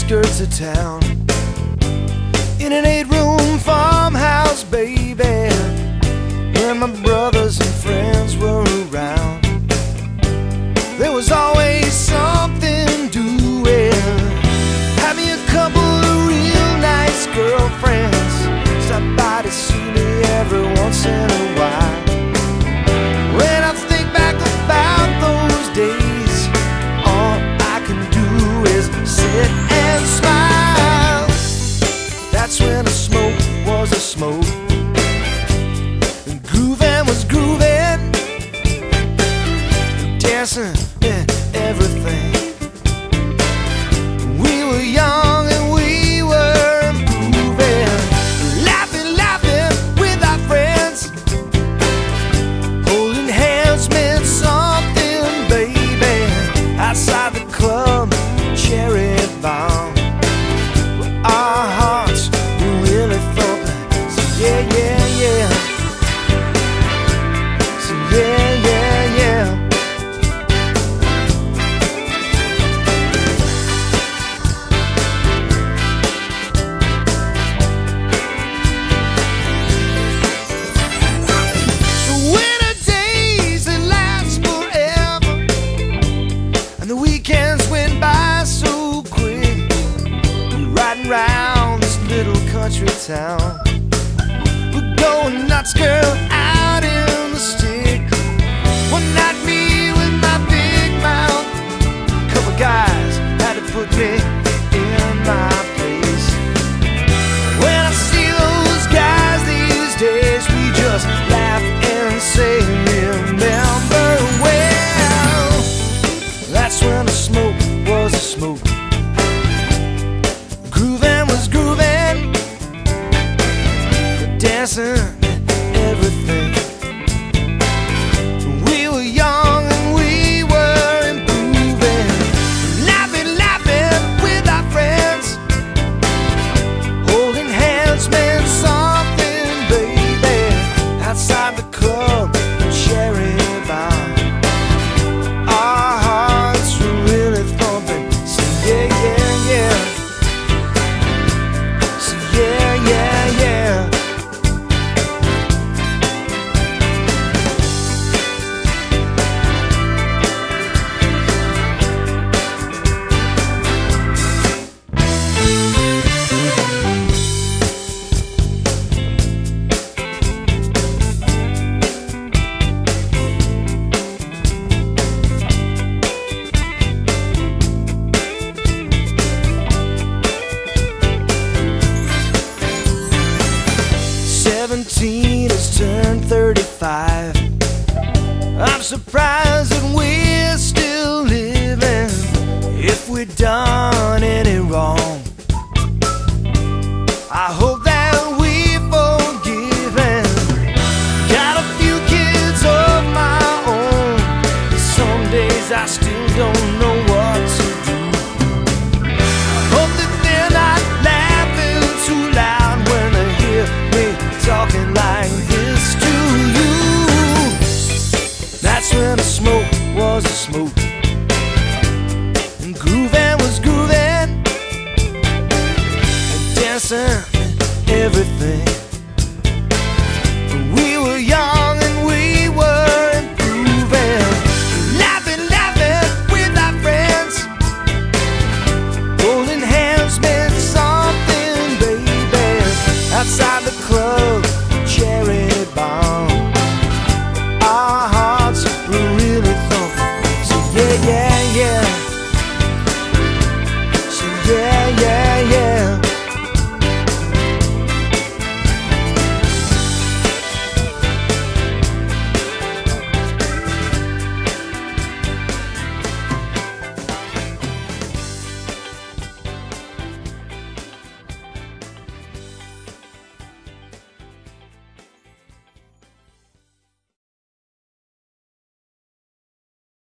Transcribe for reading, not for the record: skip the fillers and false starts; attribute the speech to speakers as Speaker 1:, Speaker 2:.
Speaker 1: outskirts of town, in an 8-room farmhouse, baby, when my brothers and friends were around. There was always something doing. Had me a couple of real nice girlfriends, stop by to see me every once in a while. When I think back about those days, all I can do is sit and smile. That's when the smoke was a smoke, and grooving was grooving, dancing and everything. We were young and we were improving, laughing, laughing with our friends, holding hands meant something, baby. Outside the club, cherry bomb, our hearts were really thumping. So yeah, yeah, yeah. So yeah, yeah, yeah. So winter days that last forever, and the weekends went by so quick, riding round this little country town. We're going nuts, girl, out in the stick. One night me with my big mouth, couple guys had to put me in my place. When I see those guys these days, we just laugh and say, remember well. That's when the smoke was a smoke, grooving was grooving, dancing, everything. We were young and we were improving, laughing, laughing with our friends, holding hands meant something, baby. Outside the club, cherry bomb, our hearts were really thumping. So yeah, yeah, yeah. So yeah, yeah, yeah. Has turned 35. I'm surprised that we're still living. If we've done any wrong, I hope that we're forgiven. Got a few kids of my own, some days I still don't know what to do. I hope that they're not laughing too loud when they hear me talking like this to you. That's when the smoke was a smoke, and grooving was grooving, and dancing and everything. We were young and we were improving, laughing, laughing with our friends, holding hands meant something, baby. Outside the club, cherry